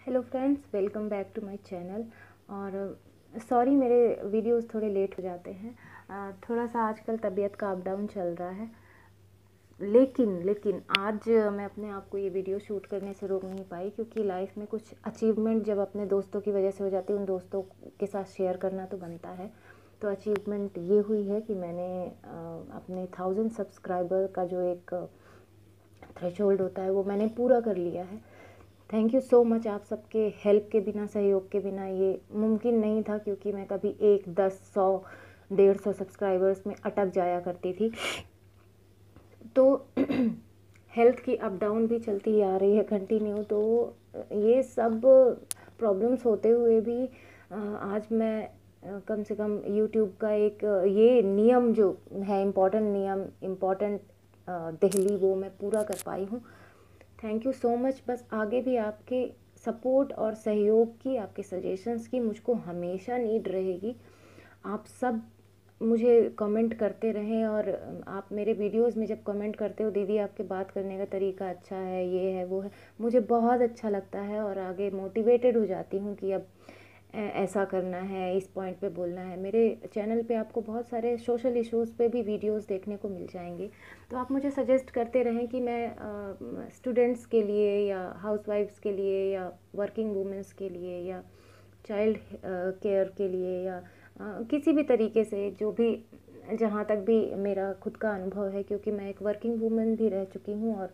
Hello friends, welcome back to my channel. और sorry मेरे videos थोड़े लेट हो जाते हैं। थोड़ा सा आजकल तबीयत का अप डाउन चल रहा है, लेकिन आज मैं अपने आप को ये वीडियो शूट करने से रोक नहीं पाई, क्योंकि लाइफ में कुछ अचीवमेंट जब अपने दोस्तों की वजह से हो जाती है, उन दोस्तों के साथ शेयर करना तो बनता है। तो अचीवमेंट ये हुई है कि मैंने अपने 1000 सब्सक्राइबर का जो एक थ्रेशोल्ड होता है वो मैंने पूरा कर लिया है। Thank you so much. आप सबके हेल्प के बिना, सहयोग के बिना ये मुमकिन नहीं था, क्योंकि मैं कभी 1, 10, 100, 150 सब्सक्राइबर्स में अटक जाया करती थी। तो हेल्थ की अप डाउन भी चलती ही आ रही है कंटिन्यू। तो ये सब प्रॉब्लम्स होते हुए भी आज मैं कम से कम यूट्यूब का एक ये नियम जो है, इम्पोर्टेंट दिल्ली, वो मैं पूरा कर पाई हूँ। Thank you so much. बस आगे भी आपके सपोर्ट और सहयोग की, आपके सजेशंस की मुझको हमेशा नीड रहेगी। आप सब मुझे कमेंट करते रहें, और आप मेरे वीडियोस में जब कमेंट करते हो, दीदी आपके बात करने का तरीका अच्छा है, ये है वो है, मुझे बहुत अच्छा लगता है और आगे मोटिवेटेड हो जाती हूँ कि अब ऐसा करना है, इस पॉइंट पे बोलना है। मेरे चैनल पे आपको बहुत सारे सोशल इश्यूज़ पे भी वीडियोस देखने को मिल जाएंगे। तो आप मुझे सजेस्ट करते रहें कि मैं स्टूडेंट्स के लिए या हाउसवाइफ्स के लिए या वर्किंग वुमेंस के लिए या चाइल्ड केयर के लिए या किसी भी तरीके से, जो भी, जहाँ तक भी मेरा खुद का अनुभव है, क्योंकि मैं एक वर्किंग वुमेन भी रह चुकी हूँ और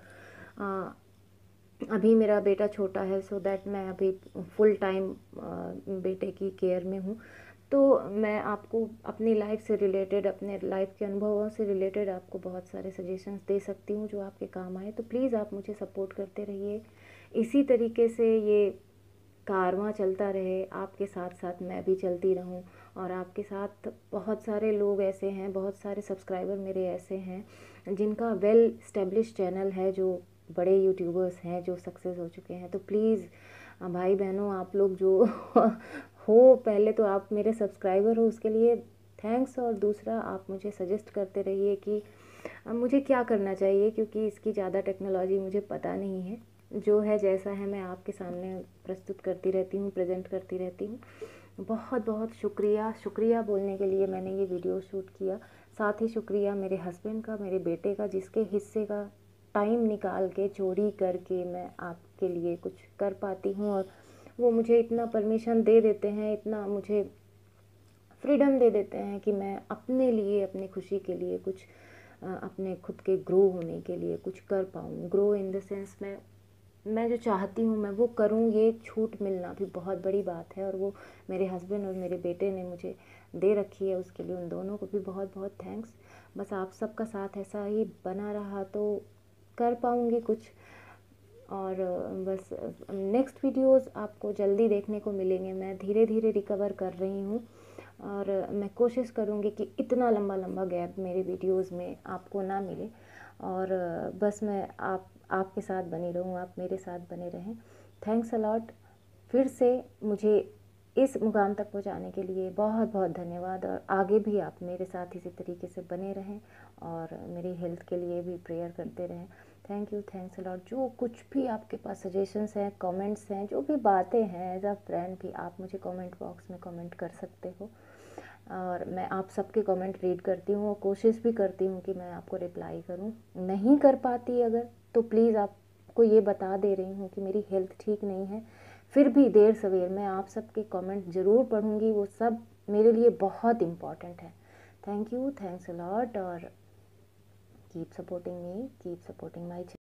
अभी मेरा बेटा छोटा है, सो दैट मैं अभी फुल टाइम बेटे की केयर में हूँ। तो मैं आपको अपनी लाइफ से रिलेटेड, अपने लाइफ के अनुभवों से रिलेटेड आपको बहुत सारे सजेशंस दे सकती हूँ जो आपके काम आए। तो प्लीज़ आप मुझे सपोर्ट करते रहिए, इसी तरीके से ये कारवां चलता रहे, आपके साथ साथ मैं भी चलती रहूं। और आपके साथ बहुत सारे लोग ऐसे हैं, बहुत सारे सब्सक्राइबर मेरे ऐसे हैं जिनका वेल स्टेब्लिश चैनल है, जो बड़े यूट्यूबर्स हैं, जो सक्सेस हो चुके हैं। तो प्लीज़ भाई बहनों, आप लोग जो हो, पहले तो आप मेरे सब्सक्राइबर हो, उसके लिए थैंक्स। और दूसरा, आप मुझे सजेस्ट करते रहिए कि मुझे क्या करना चाहिए, क्योंकि इसकी ज़्यादा टेक्नोलॉजी मुझे पता नहीं है। जो है जैसा है मैं आपके सामने प्रस्तुत करती रहती हूँ, प्रेजेंट करती रहती हूँ। बहुत बहुत शुक्रिया बोलने के लिए मैंने ये वीडियो शूट किया। साथ ही शुक्रिया मेरे हस्बैंड का, मेरे बेटे का, जिसके हिस्से का टाइम निकाल के, चोरी करके मैं आपके लिए कुछ कर पाती हूँ। और वो मुझे इतना परमिशन दे देते हैं, इतना मुझे फ्रीडम दे देते हैं कि मैं अपने लिए, अपनी खुशी के लिए कुछ, अपने खुद के ग्रो होने के लिए कुछ कर पाऊँ। ग्रो इन द सेंस, मैं जो चाहती हूँ मैं वो करूँ। ये छूट मिलना भी बहुत बड़ी बात है, और वो मेरे हस्बैंड और मेरे बेटे ने मुझे दे रखी है। उसके लिए उन दोनों को भी बहुत बहुत थैंक्स। बस आप सबका साथ ऐसा ही बना रहा तो कर पाऊँगी कुछ। और बस नेक्स्ट वीडियोस आपको जल्दी देखने को मिलेंगे। मैं धीरे धीरे रिकवर कर रही हूँ, और मैं कोशिश करूँगी कि इतना लंबा लंबा गैप मेरे वीडियोस में आपको ना मिले। और बस मैं आपके साथ बनी रहूँ, आप मेरे साथ बने रहें। Thanks a lot. फिर से मुझे इस मुकाम तक पहुँचाने के लिए बहुत बहुत धन्यवाद, और आगे भी आप मेरे साथ इसी तरीके से बने रहें और मेरी हेल्थ के लिए भी प्रेयर करते रहें। Thank you, thanks a lot. जो कुछ भी आपके पास सजेशंस हैं, कमेंट्स हैं, जो भी बातें हैं, एज अ फ्रेंड भी आप मुझे कमेंट बॉक्स में कमेंट कर सकते हो, और मैं आप सबके कमेंट रीड करती हूँ और कोशिश भी करती हूँ कि मैं आपको रिप्लाई करूँ। नहीं कर पाती अगर, तो प्लीज़ आपको ये बता दे रही हूँ कि मेरी हेल्थ ठीक नहीं है। फिर भी देर सवेर मैं आप सबके कमेंट ज़रूर पढ़ूँगी, वो सब मेरे लिए बहुत इम्पॉर्टेंट है। Thank you, thanks a lot. और keep supporting me, keep supporting माई